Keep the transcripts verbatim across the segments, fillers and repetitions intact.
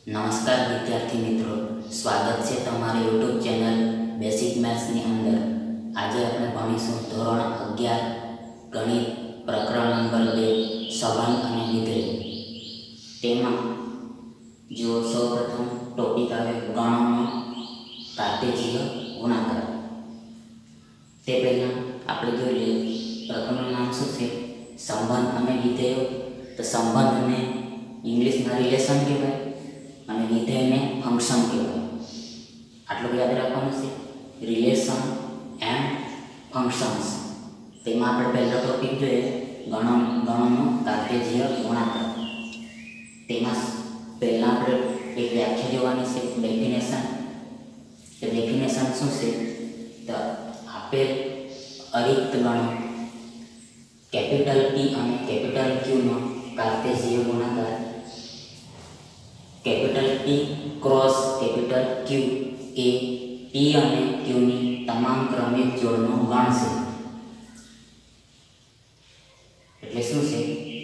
नमस्कार विद्यार्थी मित्रों, स्वागत है तमारी यूट्यूब चैनल बेसिक मैथ्स ની અંદર। આજે આપણે ભણીશું ધોરણ અગિયાર ગણિત પ્રકરણ નંબર બે સંબંધ અને વિધેય। તેમાં જો સૌપ્રથમ ટોપિક આવે ગણોનો કાર્ટેશિય ગુણાકાર। તે પહેલા આપણે જોઈ લઈએ પ્રકરણનું નામ શું છે, સંબંધ અને વિધેયો। તો સંબંધને ઇંગ્લિશમાં રિલેશન કહેવાય અને વિધેયને ફંક્શન કહેવાય। આટલું યાદ રાખવાનું છે, રિલેશન એન્ડ ફંક્શન્સ। તેમાં આપણે પહેલો ટોપિક જોઈએ ગણો ગણોનો કાર્ટેશિય ગુણાકાર। તેમાં પહેલાં આપણે એક વ્યાખ્યા જોવાની છે, ડેફિનેશન। તે ડેફિનેશન શું છે, તો આપેલ અરિક્ત ગણો કેપિટલ P અને કેપિટલ Q નો કાર્ટેશિય ગુણાકાર capital P cross capital Q ए P અને Q ની તમામ ક્રમિક જોડનો ગણ છે। એટલે શું છે,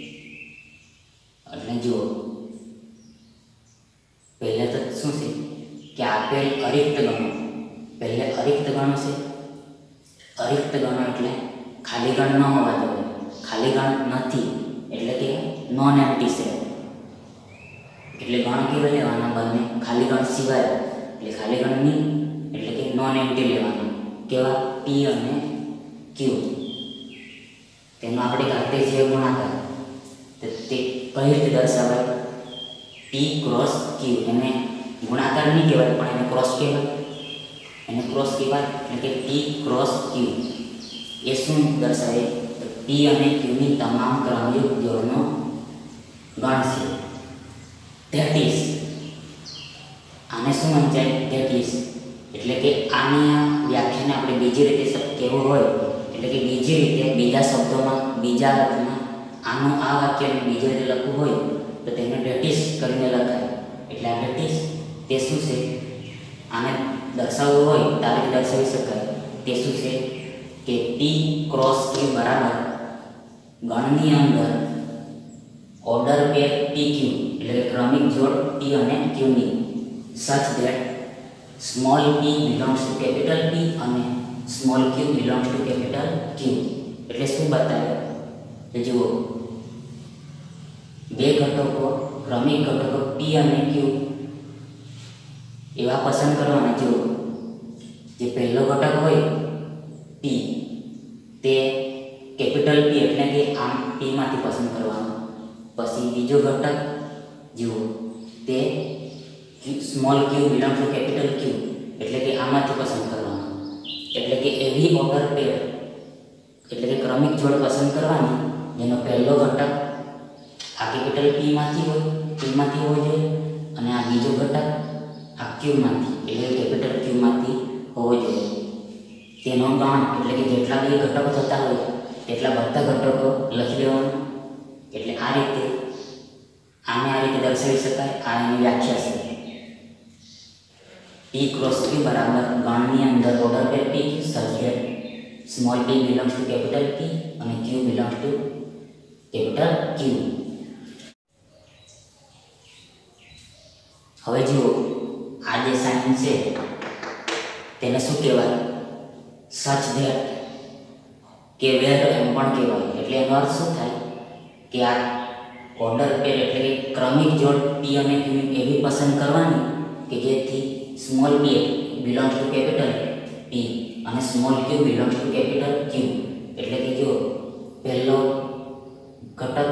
એટલે જો પહેલા તો શું છે કે આપેલ અરિક્ત ગણો, પહેલે અરિક્ત ગણો છે। અરિક્ત ગણો એટલે ખાલી ગણ ન હોવા જોઈએ, ખાલી ગણ નથી એટલે કે નોન એમ્પ્ટી સેટ। એટલે ગણ કેવા લેવાના, બંને ખાલી ગણ સિવાય, એટલે ખાલી ગણ નહીં એટલે કે નોન એમ્પ્ટી લેવાના, કેવા P અને Q। તેનો આપણે કાર્ટેશિય ગુણાકાર તો તે કઈ રીતે દર્શાવાય, P ક્રોસ Q। એને ગુણાકાર નહીં કહેવાય પણ એને ક્રોસ કહેવાય, એને ક્રોસ કહેવાય એટલે કે P ક્રોસ Q। એ શું દર્શાવે, P અને Q ની તમામ ક્રમયુક્ત જોડનો ગણ છે। ધેટ ઇઝ આને શું વંચાય, ધેટ ઇઝ એટલે કે આની આ વ્યાખ્યાને આપણે બીજી રીતે કહેવું હોય એટલે કે બીજી રીતે બીજા શબ્દોમાં બીજા અર્થમાં આનું આ વાક્યને બીજી રીતે લખવું હોય તો તેને ધેટ ઇઝ કરીને લખાય। એટલે આ ધેટ ઇઝ તે શું છે, આને દર્શાવવું હોય ત્યારે દર્શાવી શકાય। તે શું છે કે P ક્રોસ Q બરાબર ગણની અંદર ઓર્ડર પેર P Q એટલે કે ક્રમિક જોડ P અને Q ની such that small p belongs to capital P અને small q belongs to capital Q। એટલે શું બતાવે, તો જુઓ બે ઘટકો ક્રમિક ઘટકો P અને Q એવા પસંદ કરવાના। જુઓ જે પહેલો ઘટક હોય P તે કેપિટલ P એટલે કે આમ P માંથી પસંદ કરવાનો। પછી બીજો ઘટક જુઓ તે small q belong to capital Q એટલે કે આમાંથી પસંદ કરવાનો। એટલે કે એવી ઓર્ડર પેર એટલે કે ક્રમિક જોડ પસંદ કરવાની જેનો પહેલો ઘટક આ કેપિટલ P માંથી હોય P માંથી હોવો જોઈએ અને આ બીજો ઘટક આ Q માંથી એટલે કેપિટલ Q માંથી હોવો જોઈએ। તેનો ગણ એટલે કે જેટલા બે ઘટકો થતા હોય તેટલા બધા ઘટકો લખી દેવાના। એટલે આ રીતે આને આ રીતે દર્શાવી શકાય। આ એની વ્યાખ્યા છે, P ક્રોસ Q બરાબર ગણની અંદર order pair P such that small p belongs to capital P અને Q belongs to capital Q। હવે જુઓ આ જે સાઇન છે તેને શું કહેવાય, સચ ધેટ કે વેર એમ પણ કહેવાય। એટલે એનો અર્થ શું થાય કે આ ઓર્ડર પેર એટલે કે ક્રમિક જોડ P અને Q એવી પસંદ કરવાની કે જેથી small p belongs to capital P અને small q belongs to capital Q। એટલે કે જો પહેલો ઘટક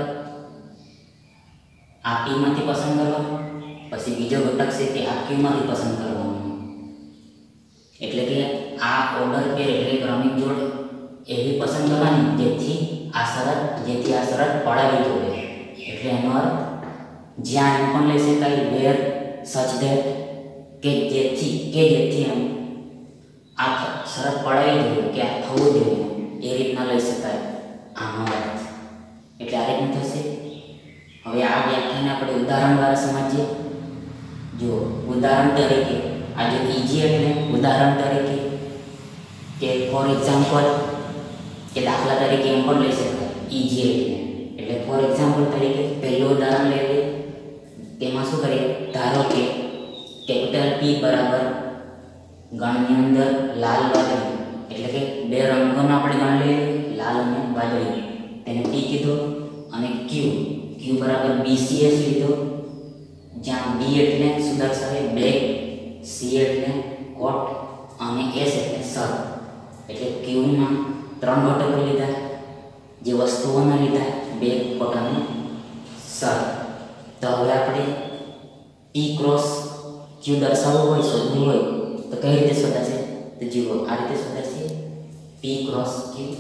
આ P માંથી પસંદ કરવાનો, પછી બીજો ઘટક છે તે આ Q માંથી પસંદ કરવાનો। એટલે કે આ ઓર્ડર પેર એટલે ક્રમિક જોડ એવી પસંદ કરવાની જેથી આ શરત જેથી આ શરત પડાવી જોઈએ। એટલે એનો અર્થ જ્યાં એમ પણ લઈ શકાય વેર સચ ધેટ કે જેથી કે જેથી એમ આ શરત પડાવી જોઈએ કે આ થવું જોઈએ એ રીતના લઈ શકાય આનો અર્થ। એટલે આ રીતનું થશે। હવે આ વ્યાખ્યાને આપણે ઉદાહરણ દ્વારા સમજીએ। જો ઉદાહરણ તરીકે આજે ઈજી એટલે ઉદાહરણ તરીકે કે ફોર એક્ઝામ્પલ કે દાખલા તરીકે એમ પણ લઈ શકાય ઈજી એટલે એટલે ફોર એક્ઝામ્પલ તરીકે પહેલું ઉદાહરણ લઈએ તેમાં શું કરીએ, ધારો કે કેપિટલ પી બરાબર ગણની અંદર લાલ વાદળી એટલે કે બે રંગોનો આપણે ગણ લઈએ, લાલ અને વાદળી, તેને પી કીધો. અને ક્યુ ક્યુ બરાબર બીસીએસ લીધો, જ્યાં બી એટલે શું દર્શાવે બ્લેક, સી એટલે કોટ અને એસ એટલે સર. એટલે ક્યુમાં ત્રણ ઘટકો લીધા, જે વસ્તુઓના લીધા બે કોટ અને સર. તો હવે આપણે પી ક્રોસ ક્યુ દર્શાવવું હોય, શોધવું હોય તો કઈ રીતે શોધાશે? તો જુઓ, આ રીતે શોધાશે. પી ક્રોસ ક્યુ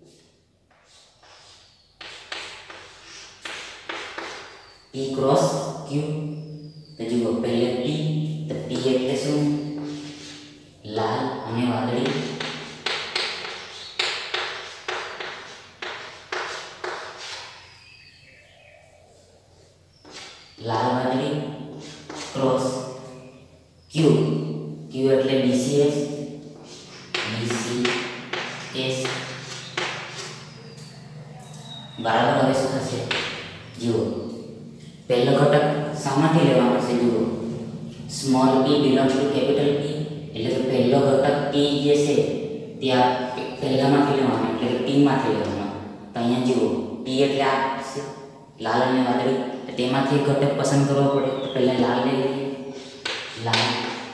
પી ક્રોસ ક્યુ. તો જુઓ, પહેલે પી, તો પી એટલે શું? લાલ અને વાદળી. લાલ વાદળી ક્રોસ ક્યુ, ક્યુ એટલે બીસીએસ, બીસીએસ બરાબર. હવે શું થશે? જુઓ, પહેલો ઘટક શામાંથી લેવાનો છે? જુઓ, small P belongs to capital P, એટલે કે પહેલો ઘટક પી જે છે ત્યાં પહેલામાંથી લેવાનો, એટલે કે પીમાંથી લેવાનો. તો અહીંયા જુઓ, પી એટલે આ છે લાલ અને વાદળી, તેમાંથી એક ઘટક પસંદ કરવો પડે. તો પહેલાં લાલ લઈ લઈએ, લાલ.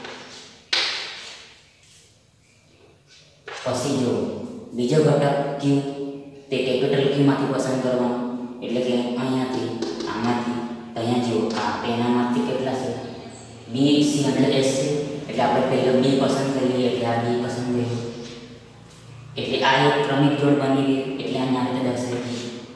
પછી જુઓ, બીજો ઘટક ક્યુ, તે કેપિટલ ક્યુમાંથી પસંદ કરવાનો, એટલે કે અહીંયાથી, આમાંથી. તો અહીંયા જુઓ, આ એનામાંથી કેટલા છે? બી, સી અને એસ છે, એટલે આપણે પહેલો બી પસંદ કરી લઈએ, એટલે આ બી પસંદ કર્યું. એટલે આ એક ક્રમિક જોડ બની ગઈ, એટલે અહીંયા રીતે દર્શાવી.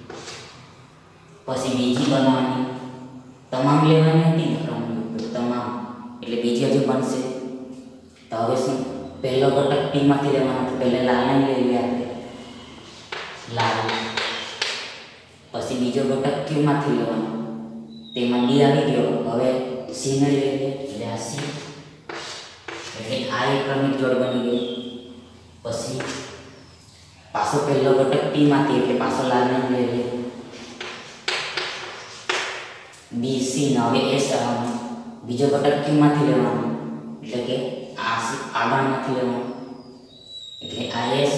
પછી બીજી બનાવવાની, તમામ લેવાની હતી ને ક્રમિક તમામ, એટલે બીજી હજુ બનશે. તો હવે શું? પહેલો ઘટક પીમાંથી લેવાનો, તો પહેલા લાલ લઈ લઈએ આપણે, લાલ. પછી બીજો ઘટક ક્યુમાંથી લેવાનો, તેમાં ડી આવી ગયો. હવે સી ને લઈ લઈએ, એટલે આ સી. એટલે આ એક ક્રમિક જોડ બની ગયો. પછી પાછો પહેલો ઘટક પીમાંથી, એટલે પાછો લાલ ને લઈ લઈએ, બી, સી ને હવે એસ આવવાનો. બીજો ઘટક ક્યુમાંથી લેવાનો, એટલે કે આ આગળમાંથી લેવાનો, એટલે આ એસ.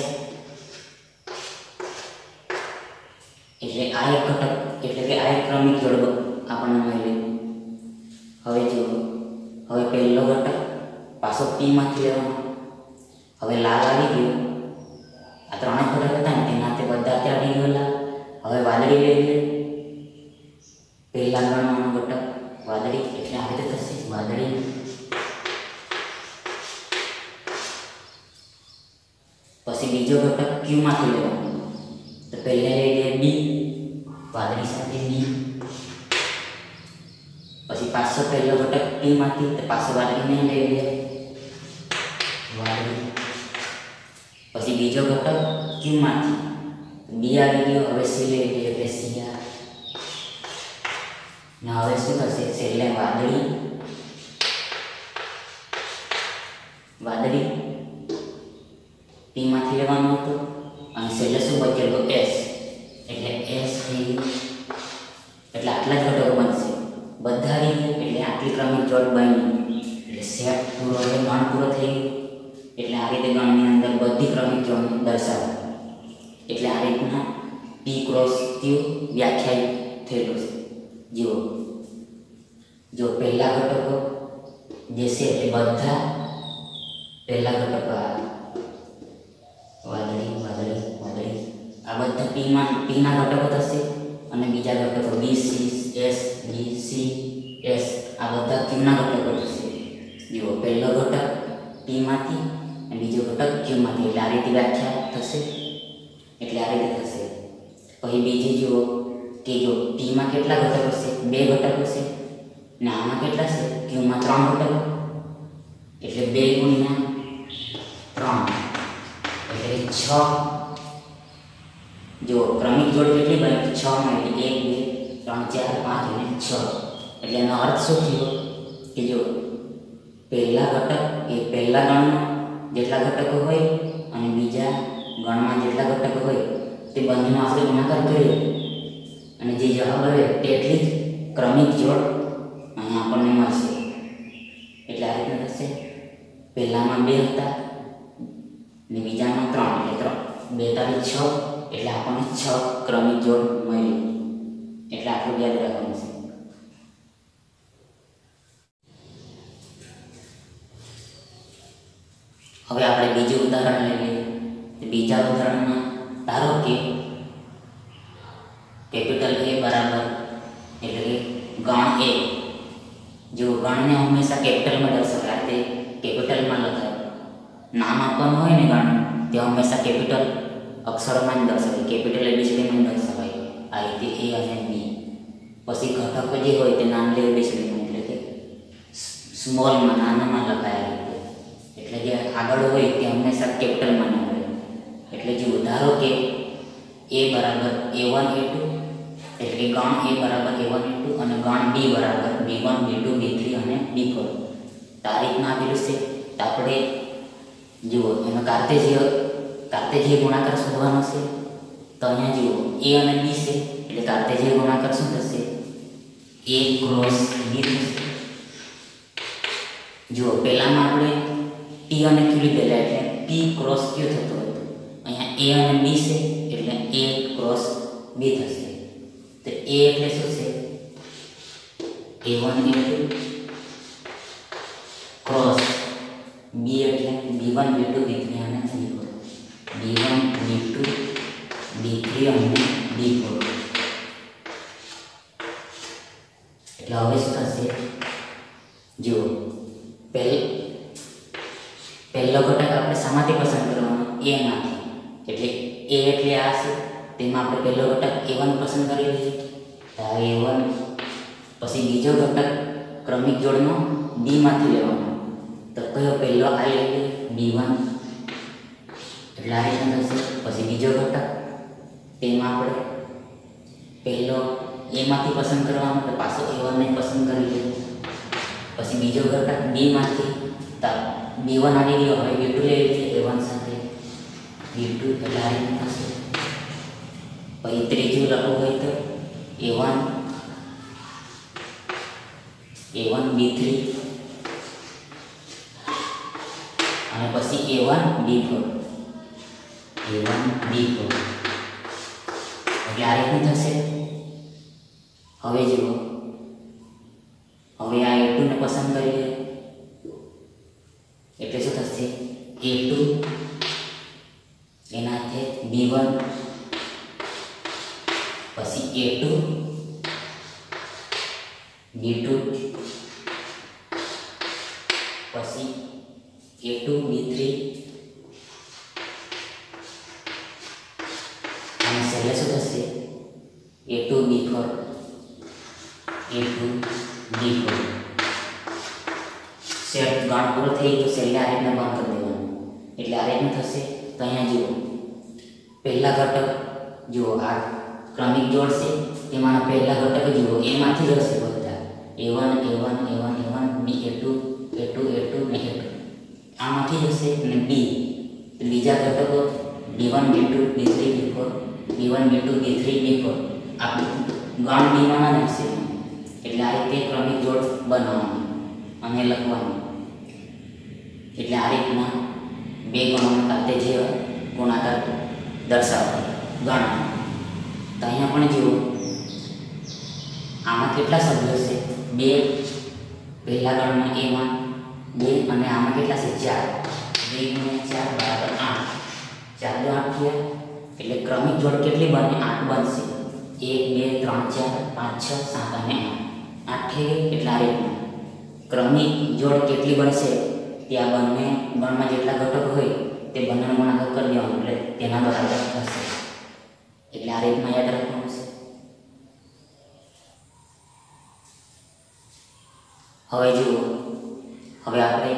એટલે આ એક ઘટક, એટલે કે આ એક ક્રમિક જોડ આપણને મળી. હવે જુઓ, હવે પહેલો ઘટક પાછો પીમાંથી લેવાનો. હવે લાલ આવી ગયો. આ ત્રણ ઘટક હતા ને તેના તે બધા ત્યાં આવી ગયેલા. હવે વાદળી લઈ લઈએ, પહેલા ગણવાનો ઘટક વાદળી, એટલે આ રીતે થશે વાદળી. પછી બીજો ઘટક ક્યુમાંથી લેવાનો, તો પહેલા લઈ લઈએ બી, વાદળી સાથે બી. પછી પાછો પહેલો ઘટક પીમાંથી, તો પાછો વાદળીને લઈ લઈએ, વાદળી. પછી બીજો ઘટક ક્યુમાંથી, બી આવી ગયો. હવે સી લઈ લઈએ, એટલે સી આ. ને હવે શું થશે? છેલ્લે વાદળી, વાદળી પીમાંથી લેવાનું હતું, અને છેલ્લે શું બચ્યું? તો એસ, એટલે એસ થઈ ગયું. એટલે આટલા જ ઘટકો બનશે, બધા આવી ગયા. એટલે આટલી ક્રમિક જોડ બની, એટલે સેટ પૂરો, એટલે ગણ પૂરો થઈ ગયો. એટલે આ રીતે ગણની અંદર બધી ક્રમિક જોડ દર્શાવે. એટલે આ રીતના પી ક્રોસ ક્યુ વ્યાખ્યાયિત થયેલું છે. જુઓ, જો પહેલા ઘટકો જે છે તે બધા પહેલા ઘટકો વાદળી, વાદળી, વાદળી, આ બધા પીમાં પીના ઘટકો થશે. અને બીજા ઘટકો B, C, S, D, C, S, આ બધા ક્યુના ઘટકો થશે. જુઓ, પહેલો ઘટક પીમાંથી અને બીજો ઘટક ક્યુમાંથી, એટલે આ રીતે વ્યાખ્યા થશે. એટલે આ રીતે થશે. પછી બીજી જુઓ કે જો પીમાં કેટલા ઘટકો છે? બે ઘટકો છે. ને આમાં કેટલા છે? ક્યુમાં ત્રણ ઘટકો, એટલે બે ગુણ્યા ત્રણ, એટલે છ. જો ક્રમિક જોડ કેટલી બની? છ માં, એટલે એક, બે, ત્રણ, ચાર, પાંચ અને છ. એટલે એનો અર્થ શું થયો? કે જો પહેલા ઘટક એ પહેલા ગણમાં જેટલા ઘટકો હોય અને બીજા ગણમાં જેટલા ઘટકો હોય તે બંનેનો આપણે ગુણાકાર કરીએ અને જે જવાબ આવે તેટલી જ ક્રમિક જોડ અહીંયા આપણને મળશે. પહેલામાં બે હતા ને બીજામાં ત્રણ, એટલે ત્રણ બે તારી છ, એટલે આપણને છ ક્રમિક જોડ મળ્યું. એટલે આટલું યાદ રાખવાનું છે. હવે આપણે બીજું ઉદાહરણ લઈ લઈએ. બીજા ઉદાહરણમાં ધારો કે કેપિટલ એ બરાબર એટલે કે ગણ એ, જો ગણને હંમેશા કેપિટલમાં દર્શાવાય, તે કેપિટલમાં લખાય. નામ આપવાનું હોય ને ગણ, તે હંમેશા કેપિટલ અક્ષરોમાં જ દર્શાવાય, કેપિટલ એબીસીડીમાં જ દર્શાવાય. આ રીતે એ અને બી. પછી ઘટક જે હોય તે નામ લે એબીસીડીમાં, એટલે કે સ્મોલમાં નાનામાં લખાય. એટલે જે આગળ હોય તે હંમેશા કેપિટલમાં ના હોય. એટલે જો ધારો કે એ બરાબર એ વન એ ટુ, એટલે કે ગણ એ બરાબર એ વન એ ટુ અને ગણ બી બરાબર B one B two B three અને બી ફોર. તારીખમાં આપેલું છે. તો આપણે જુઓ એનો કાર્તેજીય કાર્તેજીય ગુણાકાર શોધવાનો છે. તો અહીંયા જુઓ એ અને બી છે, એટલે કાર્તેજીય ગુણાકાર શું થશે? એ ક્રોસ બી થશે. જુઓ પહેલામાં આપણે પી અને ક્યુ લીધેલા, એટલે પી ક્રોસ ક્યુ થતો હતો. અહીંયા એ અને બી છે, એટલે એ ક્રોસ બી થશે. તો એ એટલે શું છે? A one A two cross B એટલે B one B two B three અને B four. B one B two B three અને બી ફોર. એટલે હવે શું થશે? જુઓ પહેલ પહેલો ઘટક આપણે શામાંથી પસંદ કરવાનો? એમાંથી. એટલે એ એટલે આ છે, તેમાં આપણે પહેલો ઘટક એ વન પસંદ કરી લઈએ. તો આ એ વન. પછી બીજો ઘટક ક્રમિક જોડનો બીમાંથી લેવાનો. તો કયો પહેલો આ લઈએ? B one. એટલે આ રીતના થશે. પછી બીજો ઘટક તેમાં આપણે પહેલો એમાંથી પસંદ કરવાનો, તો પાછો એ વનને પસંદ કરી લઈએ. પછી બીજો ઘટક બીમાંથી, તો બી વન આવી ગયો, હવે બી ટુ લઈ લઈએ એ વન સાથે. બી ટુ એટલે આ રીતના થશે. પછી ત્રીજું લખવું હોય તો A one A one B three અને પછી A one B four A one B four. એટલે આ રીતનું થશે. હવે જુઓ, હવે આ એ ટુ ને પસંદ કરીએ, એટલે શું થશે? એ ટુ એના હાથે બી વન, પછી એ ટુ બી ટુ, પછી એ ટુ બી થ્રી અને છેલ્લે શું થશે? A two B four A two B four. Set ગણ પૂરો થઈ ગયો. છેલ્લે આ રીતના બંધ કરી દેવાનું. એટલે આ રીતનું થશે. તો અહીંયા જુઓ પહેલા ઘટક, જુઓ આ ક્રમિક જોડ છે, તેમાંના પહેલા ઘટક જુઓ એમાંથી જ હશે બધા. A one A one A one A one B A two A two A two ને એ ટુ આમાંથી જ હશે. અને બી બીજા ઘટકો B one B two B three B four B one B two B three B four આ ગણ બીમાં જ હશે. એટલે આ રીતે ક્રમિક જોડ બનાવવાનું અને લખવાનું. એટલે આ રીતના બે ગણોનો કાર્તેજીય ગુણાકાર દર્શાવો ગણ. તો અહીંયા પણ જુઓ આમાં કેટલા સભ્યો છે? બે. પહેલા ગણમાં એમાં બે અને આમાં કેટલા છે? ચાર. બે ગુણ્યા ચાર બરાબર આઠ. ચાર દો આઠ થયા. એટલે ક્રમિક જોડ કેટલી બને? આઠ બનશે. એક બે ત્રણ ચાર પાંચ છ સાત અને આઠ. આઠ થઈ ગઈ. એટલે આ રીતના ક્રમિક જોડ કેટલી બનશે? ત્યાં બંને ગણમાં જેટલા ઘટક હોય તે બંનેનો ગુણાકાર કરી દેવાનો, એટલે તેના બરાબર થશે. એટલે આ રીતના યાદ રાખવાનું છે. હવે જુઓ, હવે આપણે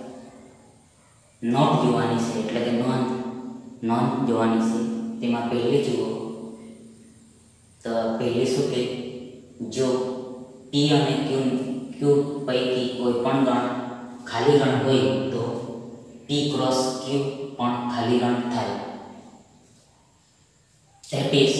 નોટ જોવાની છે, એટલે કે નોંધ નોંધ જોવાની છે. તેમાં પહેલી જુઓ તો પહેલી શું કે જો પી અને ક્યુ ક્યુ પૈકી કોઈ પણ ગણ ખાલી ગણ હોય તો પી ક્રોસ ક્યુ પણ ખાલી ગણ થાય. That is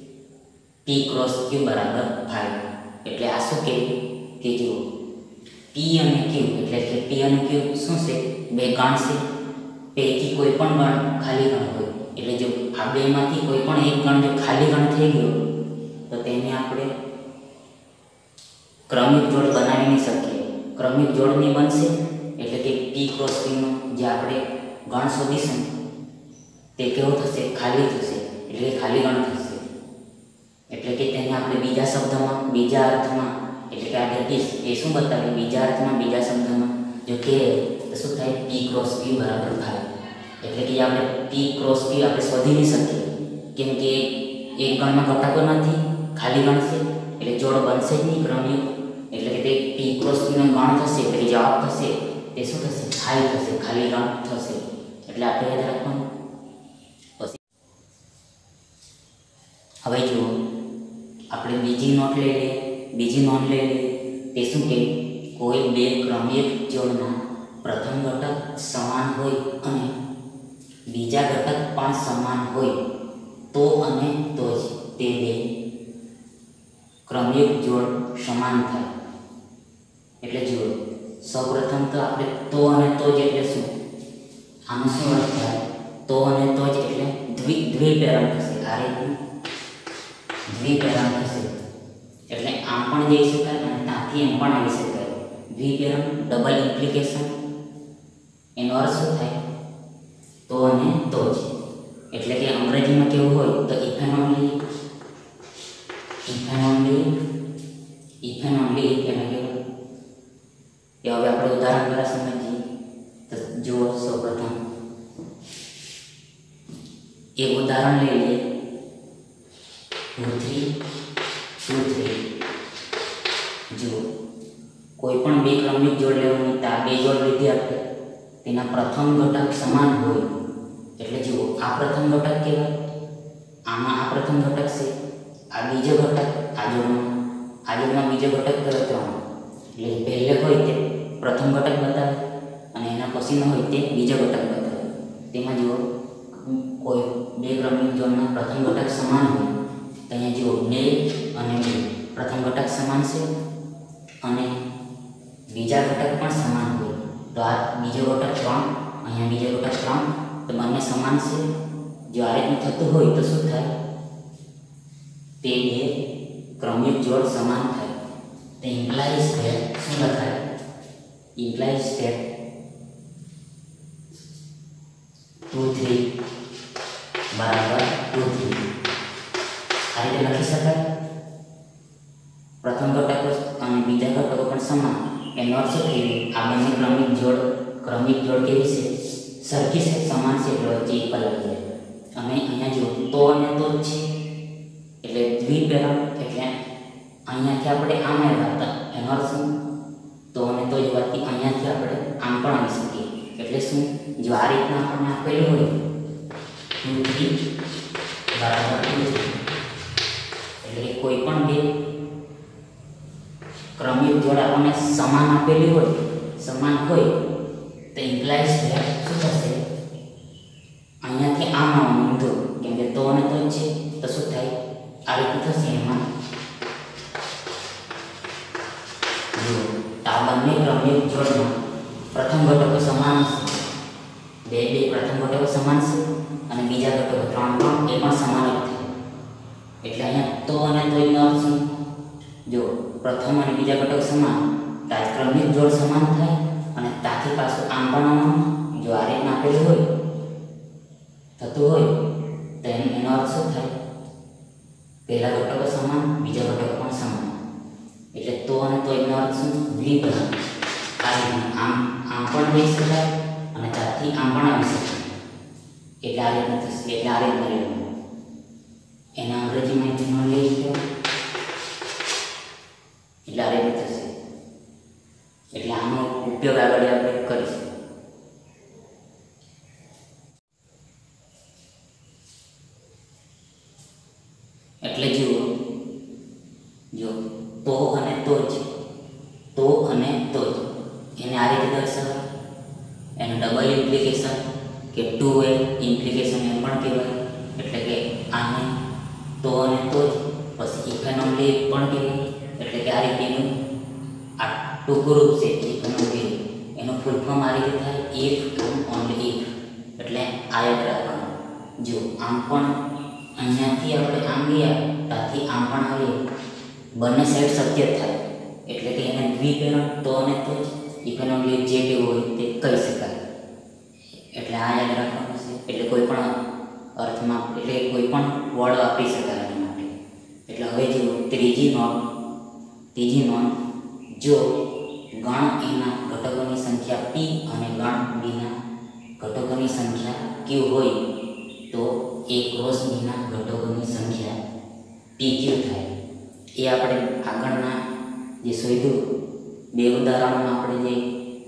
P cross Q બરાબર થાય. એટલે આ શું કે કે જુઓ પી અને ક્યુ એટલે કે પી અને ક્યુ શું છે? બે ગણ છે. પૈકી કોઈ પણ ગણ ખાલી ગણ હોય એટલે જો આ બેમાંથી કોઈ પણ એક ગણ જો ખાલી ગણ થઈ ગયો તો તેને આપણે ક્રમિક જોડ બનાવી નહીં શકીએ. ક્રમિક જોડ નહીં બનશે એટલે કે પી ક્રોસ પીનો જે આપણે ગણ શોધીશું તે કેવો થશે? ખાલી થશે એટલે ખાલી ગણ થશે. એટલે કે તેને આપણે બીજા શબ્દમાં બીજા અર્થમાં એટલે કે આ ડેટ એ શું બતાવે? બીજા અર્થમાં બીજા શબ્દમાં જો કે તો શું થાય? પી ક્રોસ પી બરાબર થાય. એટલે કે આપણે પી ક્રોસ પી આપણે શોધી નહીં શકીએ કેમ કે એક ગણમાં ઘટાડો નથી, ખાલી ગણ છે એટલે જોડ બનશે જ નહીં ક્રમિક. એટલે કે તે પી ક્રોસ પીનો ગણ થશે એટલે જવાબ થશે તે શું થશે? ખાલી થશે, ખાલી ગણ થશે. એટલે આપણે યાદ રાખવાનું. પછી હવે જુઓ આપણે બીજી નોટ લઈ લઈએ. બીજી નોંધ લઈ લઈએ તે શું કે કોઈ બે ક્રમિક જોડના પ્રથમ ઘટક સમાન હોય અને બીજા ઘટક પણ સમાન હોય તો અને તો જ તે બે ક્રમિક જોડ સમાન થાય. એટલે જુઓ સૌપ્રથમ તો આપણે તો અને તો જ એટલે શું? આનો શું અર્થ થાય? તો અને તો જ એટલે દ્વિ દ્વિપેરણ થશે. આ રીતનું દ્વિપેરણ થશે એટલે આમ પણ જઈ શકાય અને ત્યાંથી એમ પણ આવી શકાય. દ્વિપેરણ ડબલ ઇમ્પ્લિકેશન એનો અર્થ શું થાય? તો અને તો જ એટલે કે અંગ્રેજીમાં કેવું હોય તો if and only if and only if and only એટલે કેવું? એ હવે આપણે ઉદાહરણ દ્વારા સમજીએ. તો જુઓ સૌપ્રથમ એક ઉદાહરણ લઈ લઈએ. ટુ થ્રી ટુ થ્રી જુઓ કોઈ પણ બે ક્રમિક જોડ લેવાની તો આ બે જોડ લીધી આપણે તેના પ્રથમ ઘટક સમાન હોય એટલે જુઓ આ પ્રથમ ઘટક કહેવાય. આમાં આ પ્રથમ ઘટક છે, આ બીજો ઘટક, આ જોડમાં આ જોડમાં બીજો ઘટક કયો? ત્રણ. એટલે પહેલે હોય તે પ્રથમ ઘટક બતાવે અને એના પછીનો હોય તે બીજો ઘટક બતાવે. તેમાં જુઓ કોઈ બે ક્રમિક જોડના પ્રથમ ઘટક સમાન હોય તો અહીંયા જુઓ બે અને બે પ્રથમ ઘટક સમાન છે અને બીજા ઘટક પણ સમાન હોય તો આ બીજો ઘટક ત્રણ, અહીંયા બીજો ઘટક ત્રણ તો બંને સમાન છે. જો આ રીતનું થતું હોય તો શું થાય? તે બે ક્રમિક જોડ સમાન થાય. તે ઇમ્પ્લાઇઝ ધેટ શું લખાય? ઇમ્પ્લાઇઝ ધેટ ટુ થ્રી બરાબર ટુ થ્રી આ રીતે લખી શકાય. પ્રથમ ઘટકો અને બીજા ઘટકો પણ સમાન એનો અર્થ શું થયો? આ બંને ક્રમિક જોડ ક્રમિક જોડ કેવી છે? સરખી છે, સમાન છે એટલે વચ્ચે ઇક્વલ આવી જાય. અને અહીંયા જો તો અને તો જ છે એટલે દ્વિપેરણ એટલે અહીંયાથી આપણે આમ આવ્યા હતા એનો અર્થ શું? તો અને તો જ વાતથી અહીંયાથી આપણે આમ પણ આવી શકીએ. એટલે શું? જો આ રીતના આપણને આપેલું હોય ટુ થ્રી બરાબર ટુ થ્રી એટલે કોઈ પણ બે ક્રમિક જોડ આપણને સમાન આપેલી હોય સમાન હોય તો ઇમ્પ્લાઇઝ ધેટ શું થશે? અહીંયાથી આમ આવવાનું તો કેમ કે તો અને તો જ છે તો શું થાય? આ રીતનું થશે. એમાં જો આ બંને ક્રમિક જોડમાં પ્રથમ ઘટકો સમાન છે. બે બે પ્રથમ ઘટકો સમાન છે અને બીજા ઘટકો ત્રણ પણ એ પણ સમાન જ થાય. એટલે અહીંયા તો અને તો એનો અર્થ શું? જો પ્રથમ અને બીજા ઘટક સમાન તો ક્રમિક જોડ સમાન થાય અને ત્યાંથી પાછું આમ પણ આવવાનું. જો આ રીતના આપેલું હોય થતું હોય તો એનો અર્થ શું થાય? પહેલા ઘટકો સમાન, બીજા ઘટકો પણ સમાન. એટલે તો અને તો એનો અર્થ શું? દ્વિપેરણ. આ રીતના આમ આમ પણ લઈ શકાય અને ત્યાંથી આમ પણ આવી શકાય. એટલે આ રીતના થશે. એટલે આ રીતના લેવાનું. એના અંગ્રેજીમાં એનો લઈ ગયો એટલે આ રીતે થશે. એટલે આનો ઉપયોગ આગળ આપણે કરીશું. એટલે જુઓ જો તો અને તો જ તો અને તો જ એને આ રીતે દર્શાવાય. એનું ડબલ ઇમ્પ્લિકેશન કે ટુ વે ઇમ્પ્લિકેશન એમ પણ કહેવાય. એટલે કે આને તો અને તો જ પછી ઇફ એન્ડ ઓનલી પણ કહેવાય. એટલે કે આ રીતેનું આ ટૂંકું રૂપ છે ઇફ અને વિલ, એનું ફૂલ ફોર્મ આ રીતે થાય ઇફ એન્ડ ઓનલી ઇફ. એટલે આ યાદ રાખવાનું. જો આમ પણ અહીંયાથી આપણે આમ ગયા ત્યાંથી આમ પણ આવીએ, બંને સાઈડ સત્ય થાય, એટલે કે એને દ્વિપેરણ તો અને તો જ ઇફ એન્ડ ઓનલી જે કેવું હોય તે કહી શકાય. એટલે આ યાદ રાખવાનું છે. એટલે કોઈ પણ અર્થમાં એટલે કોઈ પણ વર્ડ વાપરી શકાય એના માટે. એટલે હવે જો ત્રીજી નોંધ ત્રીજી નોંધ જો ગણ એના ઘટકોની સંખ્યા પી અને ગણ બીના ઘટકોની સંખ્યા ક્યુ હોય તો એ ક્રોસ બીના ઘટકોની સંખ્યા પી ક્યુ થાય. એ આપણે આગળના જે શોધ્યું બે ઉદાહરણોમાં આપણે જે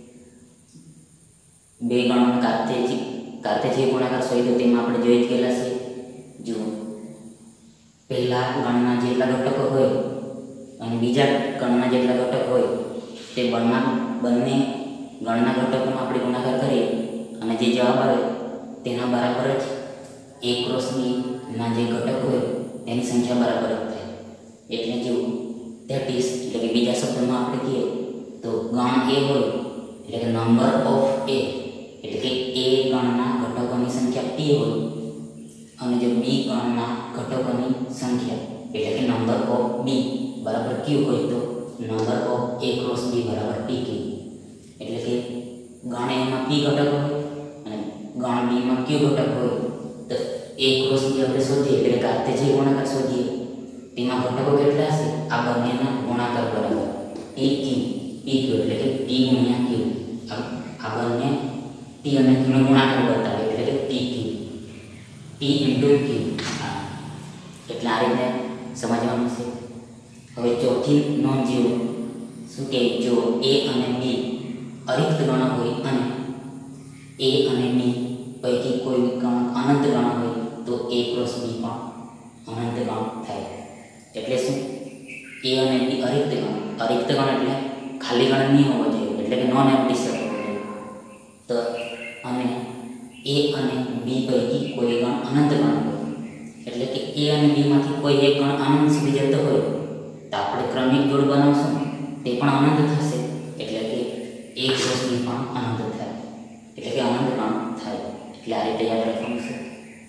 બે ગણો કાર્તેજી કાર્તેજીય ગુણાકાર શોધ્યો તેમાં આપણે જોઈ જ ગયેલા છે. જો પહેલા ગણના જેટલા ઘટકો હોય અને બીજા ગણના જેટલા ઘટક હોય તે બંને બંને ગણના ઘટકોનો આપણે ગુણાકાર કરીએ અને જે જવાબ આવે તેના બરાબર જ એ ક્રોસ બીના જે ઘટક હોય તેની સંખ્યા બરાબર જ થાય. એટલે જો ધેટ ઇઝ એટલે કે બીજા શબ્દમાં આપણે કહીએ તો ગણ એ હોય એટલે કે નંબર ઓફ એ એટલે કે એ ગણના ઘટકોની સંખ્યા પી હોય અને જો બી ગણના ઘટકોની સંખ્યા એટલે કે નંબર ઓફ બી બરાબર ક્યુ હોય તો number of A cross B બરાબર પી ક્યુ. એટલે કે ગણ એમાં પી ઘટક હોય અને ગણ બીમાં ક્યુ ઘટક હોય તો એ ક્રોસ બી આપણે શોધીએ એટલે કાર્તેજીય ગુણાકાર શોધીએ તેમાં ઘટકો કેટલા હશે આ બંનેના ગુણાકાર બરાબર પી ક્યુ પી ક્યુ એટલે કે પી ગુણ્યા ક્યુ. આ બંને પી અને ક્યુનો ગુણાકાર બતાવે એટલે કે પી ક્યુ પી ઇન્ટુ ક્યુ. એટલે આ રીતે સમજવાનું છે. હવે ચોથી નોંધ જેવું શું કે જો એ અને બી અરિક્ત ગણ હોય અને એ અને બી પૈકી કોઈ ગણ અનંત ગણ હોય તો એ ક્રોસ બી પણ અનંત ગણ થાય. એટલે શું એ અને બી અરિક્ત ગણ અરિક્ત ગણ એટલે ખાલી ગણ નહીં હોવો જોઈએ એટલે કે નોન એમ્પ્ટી સેટ હોવો જોઈએ. તો અને એ અને બી પૈકી કોઈ ગણ અનંત ગણ હોય એટલે કે એ અને બીમાંથી કોઈ એક ગણ અનંત સુધી જતો હોય તો આપણે ક્રમિક જોડ બનાવશું તે પણ અનંત થશે એટલે કે એ ક્રોસ બી પણ અનંત થાય એટલે કે અનંત ગણ થાય. એટલે આ રીતે યાદ રાખવાનું છે.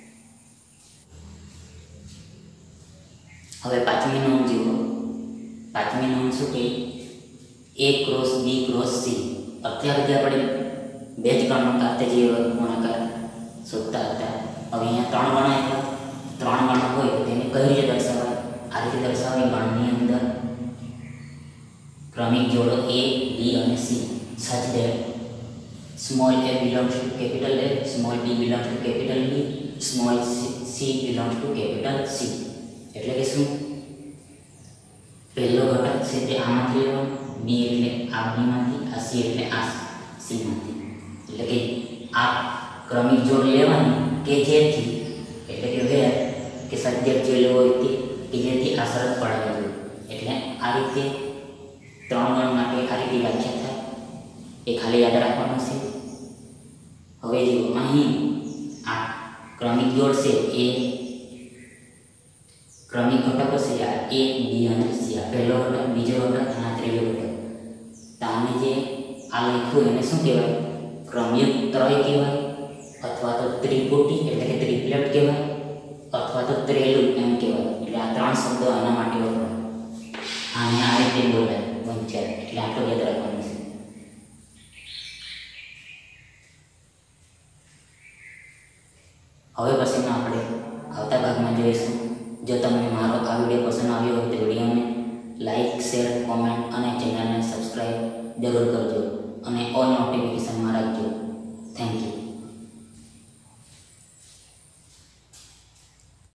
હવે પાંચમી નોંધ જુઓ. પાંચમી નોંધ શું કહે A cross B cross C. અત્યારે જે આપણે બે જ ગણનો કાર્તેજીય ગુણાકાર શોધતા હતા. હવે અહીંયા ત્રણ ગણ આવ્યા. ત્રણ ગણ હોય તો તેને કઈ રીતે દર્શાવાય? આ રીતે દર્શાવાય ગણની અંદર ક્રમિક જોડો એ બી અને C such that small a belongs to capital A, small b belongs to capital B, small c belongs to capital C. એટલે કે શું પહેલો ઘટક છે તે આમાંથી લેવાનો, બી એટલે આ બીમાંથી, આ સી એટલે આ સીમાંથી. એટલે કે આ ક્રમિક જોડ લેવાની કે જેથી એટલે કે વેર કે સબ્જેક્ટ જે લેવો હોય તે કે જેથી આ શરત પડાવી જોઈએ. એટલે આ રીતે ત્રણ ગણ માટે આ રીતે વ્યાખ્યા થાય એ ખાલી યાદ રાખવાનું છે. હવે જો અહીં આ ક્રમિક જોડ છે એ ક્રમિક ઘટકો છે આ એ બી અને સી. આ પહેલો ઘટક, બીજો ઘટક અને ત્રીજો ઘટક. તો આને જે આ લખ્યું એને શું કહેવાય? ક્રમિક ત્રય કહેવાય અથવા તો ત્રિપુટી એટલે કે ત્રિપ્લેટ કહેવાય અથવા તો ત્રેલું એમ કહેવાય. એટલે આ ત્રણ શબ્દો આના માટે વપરાય. આને આ રીતે બોલાય વંચાય. એટલે આટલું યાદ રાખવાનું છે. હવે પછીનો આપણે આવતા ભાગમાં જોઈશું. જો તમને મારો આ વિડીયો પસંદ આવ્યો હોય તો વિડીયોને લાઈક, શેર, કોમેન્ટ અને ચેનલને સબસ્ક્રાઈબ જરૂર કરજો અને ઓલ નોટિફિકેશન